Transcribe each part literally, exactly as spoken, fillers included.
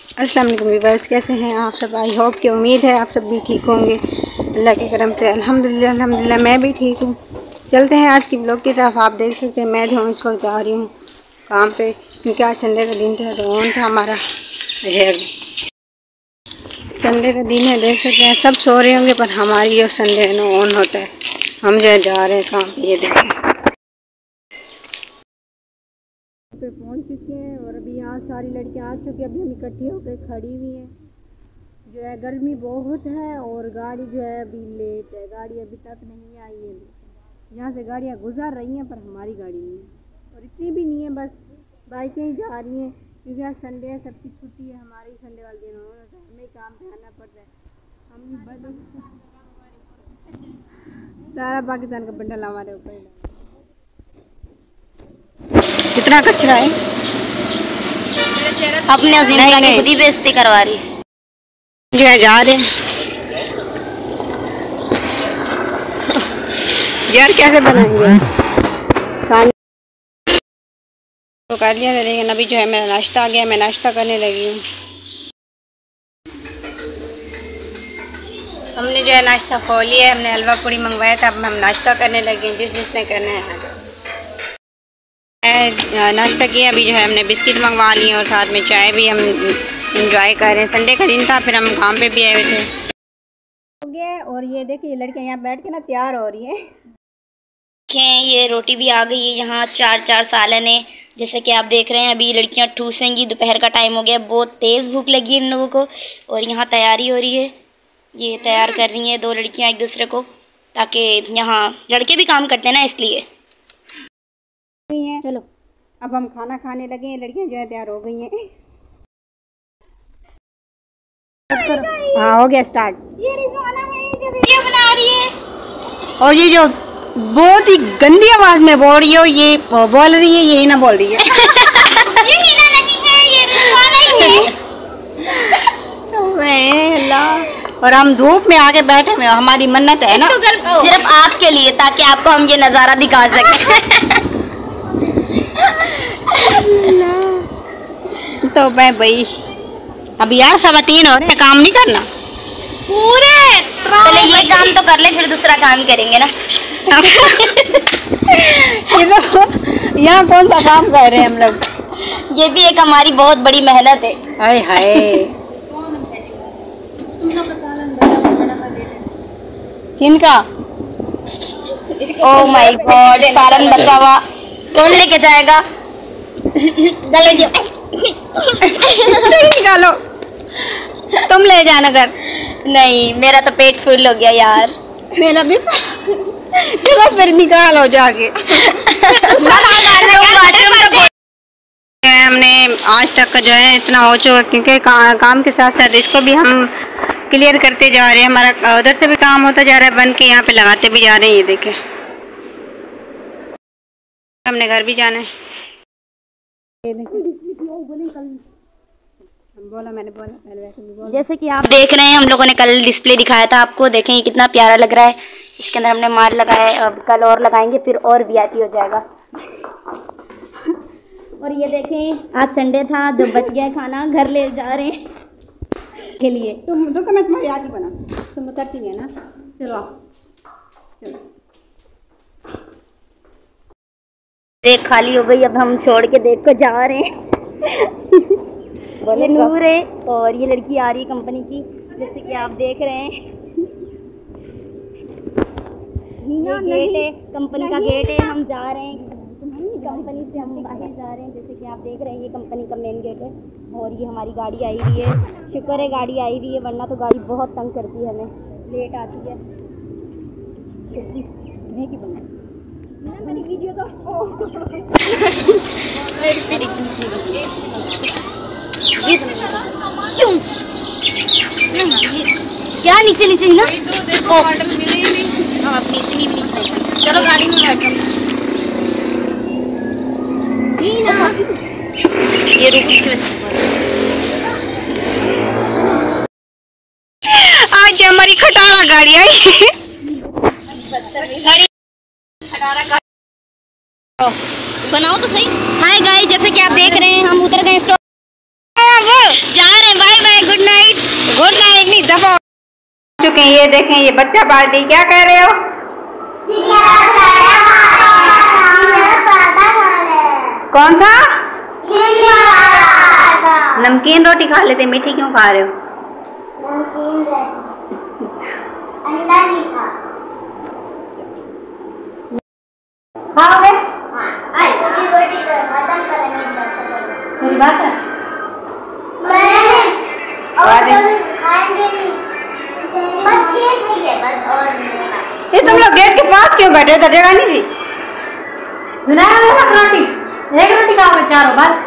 अस्सलाम वालेकुम व्यूअर्स, कैसे हैं आप सब। आई होप कि उम्मीद है आप सब भी ठीक होंगे अल्लाह के करम से। अल्हम्दुलिल्लाह अल्हम्दुलिल्लाह मैं भी ठीक हूँ। चलते हैं आज की ब्लॉग की तरफ। आप देख सकते हैं मैं जो इस वक्त जा रही हूँ काम पे, क्योंकि आज संडे का दिन था तो ऑन था हमारा। संडे का दिन है, देख सकते हैं सब सो रहे होंगे पर हमारी जो संडे है ना ऑन होता है। हम जो जा रहे हैं काम पे, ये देखें पे पहुंच चुके हैं और अभी यहाँ सारी लड़कियाँ आ चुकी हैं। अभी हम इकट्ठी होकर खड़ी हुई हैं। जो है गर्मी बहुत है और गाड़ी जो है अभी लेट है, गाड़ी अभी तक नहीं आई है। यहाँ से गाड़ियाँ गुजर रही हैं पर हमारी गाड़ी नहीं है और इतनी भी नहीं है, बस बाइकें ही जा रही हैं क्योंकि आज संडे है, सबकी छुट्टी है। हमारे ही संडे वाले दिन होना था, हमें काम पे आना पड़ता है। हम बड़े सारा पाकिस्तान का बंडल हमारे ऊपर। कितना कचरा है, अपने अजीम की खुद ही बेइज्जती करवा रही जो है। जा रहे यार कैसे बनाएंगे खाना तो कर लिया था, लेकिन अभी जो है मेरा नाश्ता आ गया, मैं नाश्ता करने लगी हूँ। हमने जो है नाश्ता खोल लिया है, हमने हलवा पूरी मंगवाया था, अब हम नाश्ता करने लगे हैं जिस जिसने करना है। नाश्ता किया, अभी जो है हमने बिस्किट मंगवा लिए और साथ में चाय भी हम इंजॉय कर रहे हैं। संडे का दिन था, फिर हम काम पे भी आए हुए थे। हो गया और ये देखिए लड़कियां यहाँ बैठ के ना तैयार हो रही हैं। देखें ये रोटी भी आ गई है यहाँ, चार चार सालन है। जैसे कि आप देख रहे हैं अभी लड़कियाँ ठूसेंगी, दोपहर का टाइम हो गया, बहुत तेज़ भूख लगी है इन लोगों को और यहाँ तैयारी हो रही है। ये तैयार कर रही हैं दो लड़कियाँ एक दूसरे को, ताकि यहाँ लड़के भी काम करते हैं ना, इसलिए। चलो अब हम खाना खाने लगे हैं, लड़कियां जो है तैयार हो गई हैं। हाँ हो गया स्टार्ट। ये रिजवाना है जो वीडियो बना रही है और ये जो बहुत ही गंदी आवाज में बोल रही है, ये बोल रही है, यही ना बोल रही है। ये हीना नहीं है, ये रिजवाना ही है। अल्लाह, और हम धूप में आके बैठे हुए, हमारी मन्नत है ना सिर्फ आपके लिए, ताकि आपको हम ये नज़ारा दिखा सकें। तो मैं भाई अभी यार सवा तीन हो रहे हैं, काम नहीं करना पूरे। पहले ये काम तो कर ले, फिर दूसरा काम करेंगे ना। ये तो यहाँ कौन सा काम कर रहे हैं हम लोग। ये भी एक हमारी बहुत बड़ी मेहनत है। हाय हाय, किनका? ओह माय गॉड, सालन बचा हुआ कौन लेके जाएगा? निकालो, तुम ले जाना घर। नहीं, मेरा तो पेट फुल हो गया यार। मेरा भी। चलो फिर निकालो जाके। हमने आज तक का जो है इतना हो चुका, क्योंकि का, काम के साथ साथ इसको भी हम क्लियर करते जा रहे हैं। हमारा उधर से भी काम होता जा रहा है, बन के यहाँ पे लगाते भी जा रहे हैं। ये देखें, हमने घर भी जाना है। बोला मैंने बोला पहले वैसे भी बोला। जैसे कि आप देख रहे हैं हम लोगों ने कल डिस्प्ले दिखाया था आपको, देखें ये कितना प्यारा लग रहा है। इसके अंदर हमने माल लगाया है, अब कल और लगाएंगे फिर और वीआईपी हो जाएगा। और ये देखें आज संडे था, जो बच गया खाना घर ले जा रहे हैं के लिए। तुम रुको, मैं तुम्हारी याद ही बना, तुम बताती है ना। चलो चलो, देख खाली हो गई, अब हम छोड़ के देख को जा रहे हैं। ये नूर है और ये लड़की आ रही है कंपनी की, जैसे कि आप देख रहे हैं। ये गेट है, कंपनी का गेट है, हम जा रहे हैं कंपनी से, हम बाहर जा रहे हैं। जैसे कि आप देख रहे हैं ये कंपनी का मेन गेट है और ये हमारी गाड़ी आई हुई है। शुक्र है गाड़ी आई हुई है, वरना तो गाड़ी बहुत तंग करती है, हमें लेट आती है। मेरी वीडियो तो क्यों क्या नीचे नीचे ही ना अपनी इतनी भी नीचे। चलो गाड़ी में बैठो। ये रुक नीचे। आज हमारी खटारा गाड़ी आई। खटारा बनाओ तो सही। हाय गाइस, जैसे कि आप देख रहे हैं हम उतर गए स्टॉप, जा रहे हैं दफा हो चुके हैं। ये देखें, ये बच्चा पार्टी, क्या कह रहे हो? कौन सा? नमकीन रोटी खा लेते, मीठी क्यों खा रहे हो? अंडा नहीं था। खाओगे? हाँ, ये रोटी तो खत्म करेंगे मेरी बात है? और खाएंगे नहीं, बस ये नहीं है, बस और नहीं। ये तुम लोग गेट के पास क्यों बैठे हो? जगह नहीं थी? रोटी एक रोटी खाओगे चारों? बस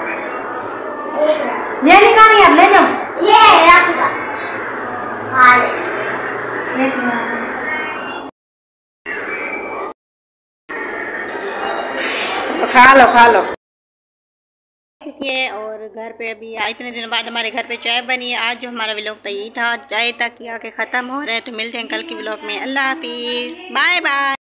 ये नहीं खानी, अब ले जाओ। ये आपका खा ले। तो खा लो खा लो। और घर पे अभी इतने दिनों बाद हमारे घर पे चाय बनी है। आज जो हमारा व्लॉग तो यही था, चाय तक आके ख़त्म हो रहा है। तो मिलते हैं कल की व्लॉग में। अल्लाह हाफिज़, बाय बाय।